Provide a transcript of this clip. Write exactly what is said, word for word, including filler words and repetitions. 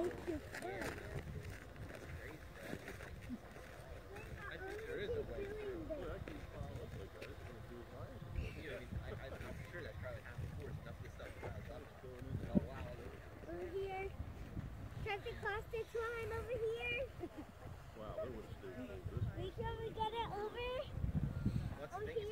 it's just fun. That's crazy, Dad. I think there is a way through. Well, actually, uh, looks like that. It's going to do it right. You know, I, I, I'm sure that's probably half the course. Enough of this stuff piles up. Going in there. Oh, wow. Over here. Traffic cross this line over here. Wow, there was a stage full. This Make sure we get it over. What's over the thing? here.